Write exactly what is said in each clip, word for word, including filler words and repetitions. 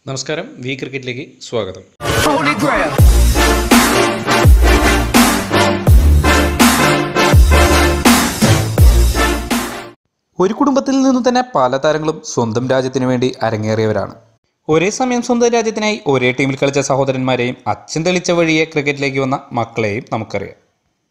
നമസ്കാരം, വി ക്രിക്കറ്റിലേക്ക് സ്വാഗതം. ഒരു കുടുംബത്തിൽ നിന്നും തന്നെ പല താരങ്ങളും സ്വന്തം രാജ്യത്തിനു വേണ്ടി അരങ്ങേറിയവരാണ്. ഒരേ സമയം സ്വന്തം രാജ്യത്തിനായി ഒരേ ടീമിൽ കളിച്ച സഹോദരന്മാരെയും അച്ഛൻ തെളിച്ച വഴിയെ ക്രിക്കറ്റിലേക്ക് വന്ന മക്കളെയും നമുക്കറിയാം.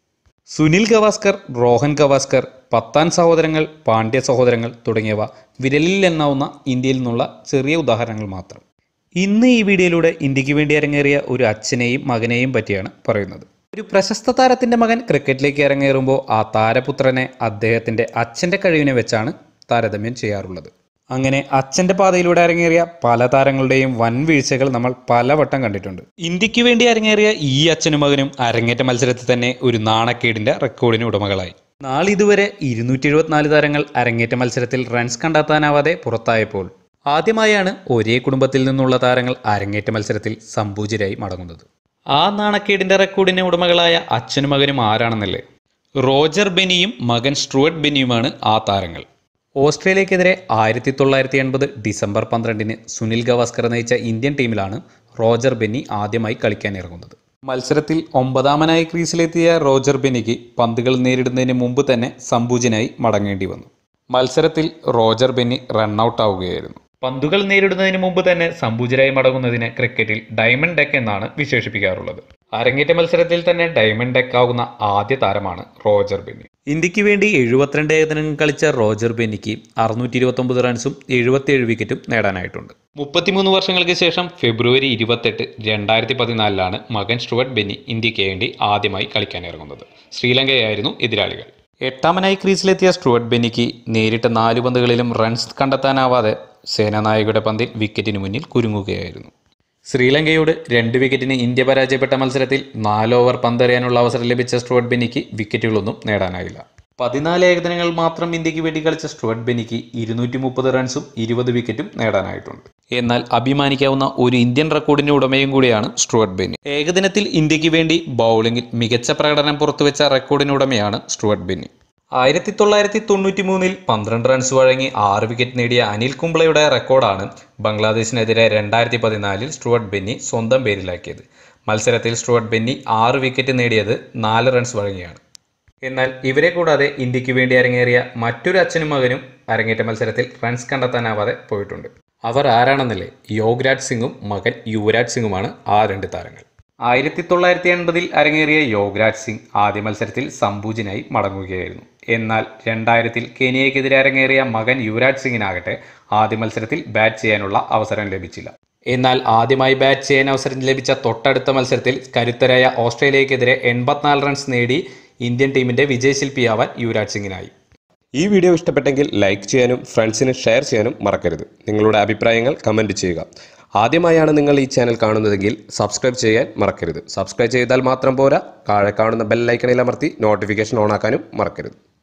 സുനിൽ ഗവാസ്കർ, റോഹൻ ഗവാസ്കർ, പത്താൻ സഹോദരങ്ങൾ, പാണ്ഡ്യ സഹോദരങ്ങൾ തുടങ്ങിയവ വിരലിൽ എണ്ണാവുന്ന ഇന്ത്യയിൽ നിന്നുള്ള ചെറിയ ഉദാഹരണങ്ങൾ മാത്രം. ഇന്ന് ഈ വീഡിയോയിലൂടെ ഇന്ത്യക്ക് വേണ്ടി അരങ്ങേറിയ ഒരു അച്ഛനെയും മകനെയും പറ്റിയാണ് പറയുന്നത്. ഒരു പ്രശസ്ത താരത്തിൻ്റെ മകൻ ക്രിക്കറ്റിലേക്ക് ഇറങ്ങേറുമ്പോൾ ആ താരപുത്രനെ അദ്ദേഹത്തിൻ്റെ അച്ഛൻ്റെ കഴിവിനെ വെച്ചാണ് താരതമ്യം ചെയ്യാറുള്ളത്. അങ്ങനെ അച്ഛൻ്റെ പാതയിലൂടെ അരങ്ങേറിയ പല താരങ്ങളുടെയും വൻ വീഴ്ചകൾ നമ്മൾ പലവട്ടം കണ്ടിട്ടുണ്ട്. ഇന്ത്യക്ക് വേണ്ടി അരങ്ങേറിയ ഈ അച്ഛനും മകനും അരങ്ങേറ്റ മത്സരത്തിൽ തന്നെ ഒരു നാണക്കേടിൻ്റെ റെക്കോർഡിന് ഉടമകളായി. നാളിതുവരെ ഇരുന്നൂറ്റി എഴുപത്തിനാല് താരങ്ങൾ അരങ്ങേറ്റ മത്സരത്തിൽ റൺസ് കണ്ടെത്താനാവാതെ പുറത്തായപ്പോൾ ആദ്യമായാണ് ഒരേ കുടുംബത്തിൽ നിന്നുള്ള താരങ്ങൾ അരങ്ങേറ്റ മത്സരത്തിൽ സംപൂജ്യരായി മടങ്ങുന്നത്. ആ നാണക്കേടിൻ്റെ റെക്കോർഡിന് ഉടമകളായ അച്ഛനും മകനും ആരാണെന്നല്ലേ? റോജർ ബെന്നിയും മകൻ സ്റ്റുവർട്ട് ബെന്നിയുമാണ് ആ താരങ്ങൾ. ഓസ്ട്രേലിയക്കെതിരെ ആയിരത്തി തൊള്ളായിരത്തി എൺപത് ഡിസംബർ പന്ത്രണ്ടിന് സുനിൽ ഗവാസ്കർ നയിച്ച ഇന്ത്യൻ ടീമിലാണ് റോജർ ബെന്നി ആദ്യമായി കളിക്കാൻ ഇറങ്ങുന്നത്. മത്സരത്തിൽ ഒമ്പതാമനായി ക്രീസിലെത്തിയ റോജർ ബെന്നിക്ക് പന്തുകൾ നേരിടുന്നതിന് മുമ്പ് തന്നെ സംപൂജ്യനായി മടങ്ങേണ്ടി വന്നു. മത്സരത്തിൽ റോജർ ബെന്നി റണ്ണൌട്ട് ആവുകയായിരുന്നു. പന്തുകൾ നേരിടുന്നതിന് മുമ്പ് തന്നെ സംപൂജ്യരായി മടങ്ങുന്നതിന് ക്രിക്കറ്റിൽ ഡയമണ്ട് ഡെക്ക് എന്നാണ് വിശേഷിപ്പിക്കാറുള്ളത്. അരങ്ങേറ്റ മത്സരത്തിൽ തന്നെ ഡയമണ്ട് ഡെക്ക് ആകുന്ന ആദ്യ താരമാണ് റോജർ ബെന്നി. ഇന്ത്യക്ക് വേണ്ടി എഴുപത്തിരണ്ട് ഏകദിനങ്ങൾ കളിച്ച റോജർ ബെന്നിക്ക് അറുന്നൂറ്റി ഇരുപത്തി ഒമ്പത് റൺസും എഴുപത്തിയേഴ് വിക്കറ്റും നേടാനായിട്ടുണ്ട്. മുപ്പത്തിമൂന്ന് വർഷങ്ങൾക്ക് ശേഷം ഫെബ്രുവരി ഇരുപത്തെട്ട് രണ്ടായിരത്തി പതിനാലിലാണ് മകൻ സ്റ്റുവർട്ട് ബെന്നി ഇന്ത്യക്ക് വേണ്ടി ആദ്യമായി കളിക്കാനിറങ്ങുന്നത്. ശ്രീലങ്കയായിരുന്നു എതിരാളികൾ. എട്ടാമനായി ക്രീസിലെത്തിയ സ്റ്റുവർട്ട് ബെന്നിക്ക് നേരിട്ട നാല് പന്തുകളിലും റൺസ് കണ്ടെത്താനാവാതെ സേനാനായകയുടെ പന്തിൽ വിക്കറ്റിന് മുന്നിൽ കുരുങ്ങുകയായിരുന്നു. ശ്രീലങ്കയോട് രണ്ട് വിക്കറ്റിന് ഇന്ത്യ പരാജയപ്പെട്ട മത്സരത്തിൽ നാല് ഓവർ പന്തെറിയാനുള്ള അവസരം ലഭിച്ച സ്റ്റുവർട്ട് ബെന്നിക്ക് വിക്കറ്റുകളൊന്നും നേടാനായില്ല. പതിനാല് ഏകദിനങ്ങൾ മാത്രം ഇന്ത്യക്ക് വേണ്ടി കളിച്ച സ്റ്റുവർട്ട് ബെന്നിക്ക് ഇരുന്നൂറ്റി മുപ്പത് റൺസും ഇരുപത് വിക്കറ്റും നേടാനായിട്ടുണ്ട്. എന്നാൽ അഭിമാനിക്കാവുന്ന ഒരു ഇന്ത്യൻ റെക്കോർഡിന്റെ ഉടമയും കൂടിയാണ് സ്റ്റുവർട്ട് ബെന്നി. ഏകദിനത്തിൽ ഇന്ത്യക്ക് വേണ്ടി ബൗളിംഗിൽ മികച്ച പ്രകടനം പുറത്തുവെച്ച റെക്കോർഡിന് ഉടമയാണ് സ്റ്റുവർട്ട് ബെന്നി. ആയിരത്തി തൊള്ളായിരത്തി തൊണ്ണൂറ്റി മൂന്നിൽ പന്ത്രണ്ട് റൺസ് വഴങ്ങി ആറ് വിക്കറ്റ് നേടിയ അനിൽ കുംബ്ലയുടെ റെക്കോർഡാണ് ബംഗ്ലാദേശിനെതിരെ രണ്ടായിരത്തി പതിനാലിൽ സ്റ്റുവർട്ട് ബെന്നി സ്വന്തം പേരിലാക്കിയത്. മത്സരത്തിൽ സ്റ്റുവർട്ട് ബെന്നി ആറ് വിക്കറ്റ് നേടിയത് നാല് റൺസ് വഴങ്ങിയാണ്. എന്നാൽ ഇവരെ കൂടാതെ ഇന്ത്യക്ക് വേണ്ടി അരങ്ങേറിയ മറ്റൊരു അച്ഛനും മകനും അരങ്ങേറ്റ മത്സരത്തിൽ റൺസ് കണ്ടെത്താനാവാതെ പോയിട്ടുണ്ട്. അവർ ആരാണെന്നല്ലേ? യോഗരാജ് സിംഗും മകൻ യുവരാജ് സിംഗുമാണ് ആ രണ്ട് താരങ്ങൾ. ആയിരത്തി തൊള്ളായിരത്തി എൺപതിൽ അരങ്ങേറിയ യോഗരാജ് സിംഗ് ആദ്യ മത്സരത്തിൽ സംപൂജ്യനായി മടങ്ങുകയായിരുന്നു. എന്നാൽ രണ്ടായിരത്തിൽ കെനിയയ്ക്കെതിരെ അരങ്ങേറിയ മകൻ യുവരാജ് സിംഗിനാകട്ടെ ആദ്യ മത്സരത്തിൽ ബാറ്റ് ചെയ്യാനുള്ള അവസരം ലഭിച്ചില്ല. എന്നാൽ ആദ്യമായി ബാറ്റ് ചെയ്യാൻ അവസരം ലഭിച്ച തൊട്ടടുത്ത മത്സരത്തിൽ കരുത്തരായ ഓസ്ട്രേലിയക്കെതിരെ എൺപത്തിനാല് റൺസ് നേടി ഇന്ത്യൻ ടീമിന്റെ വിജയശില്പിയാവാൻ യുവരാജ് സിംഗിനായി. ഈ വീഡിയോ ഇഷ്ടപ്പെട്ടെങ്കിൽ ലൈക്ക് ചെയ്യാനും ഫ്രണ്ട്സിന് ഷെയർ ചെയ്യാനും മറക്കരുത്. നിങ്ങളുടെ അഭിപ്രായങ്ങൾ കമൻറ്റ് ചെയ്യുക. ആദ്യമായാണ് നിങ്ങൾ ഈ ചാനൽ കാണുന്നതെങ്കിൽ സബ്സ്ക്രൈബ് ചെയ്യാൻ മറക്കരുത്. സബ്സ്ക്രൈബ് ചെയ്താൽ മാത്രം പോരാ, താഴെ കാണുന്ന ബെൽ ഐക്കണിൽ അമർത്തി നോട്ടിഫിക്കേഷൻ ഓൺ ആക്കാനും മറക്കരുത്.